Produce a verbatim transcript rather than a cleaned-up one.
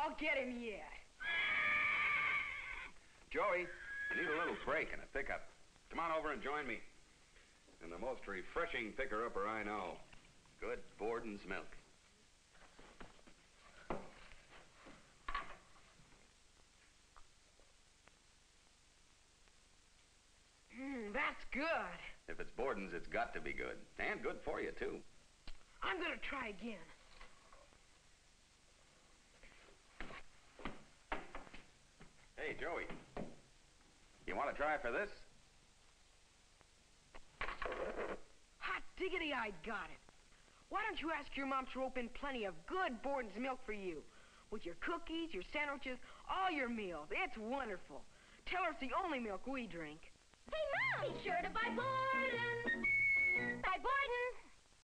I'll get him yet. Joey, you need a little break and a pickup. Come on over and join me. And the most refreshing picker-upper I know. Good Borden's milk. Mmm, that's good. If it's Borden's, it's got to be good. And good for you, too. I'm gonna try again. Hey, Joey. You want to try for this? Hot diggity, I got it. Why don't you ask your mom to rope in plenty of good Borden's milk for you? With your cookies, your sandwiches, all your meals. It's wonderful. Tell her it's the only milk we drink. Hey, Mom! Be sure to buy Borden! Buy Borden!